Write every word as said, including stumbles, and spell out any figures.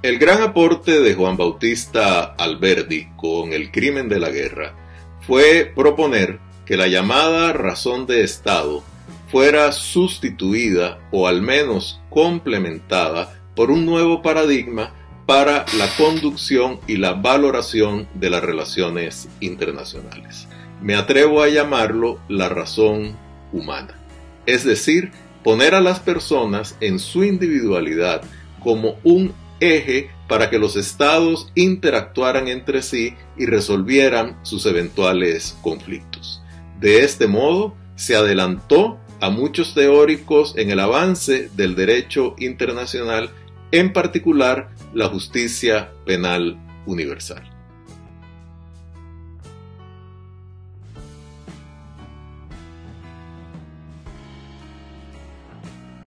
El gran aporte de Juan Bautista Alberdi con El crimen de la guerra fue proponer que la llamada razón de Estado fuera sustituida o al menos complementada por un nuevo paradigma para la conducción y la valoración de las relaciones internacionales. Me atrevo a llamarlo la razón humana, es decir, poner a las personas en su individualidad como un eje para que los estados interactuaran entre sí y resolvieran sus eventuales conflictos. De este modo, se adelantó a muchos teóricos en el avance del derecho internacional, en particular la justicia penal universal.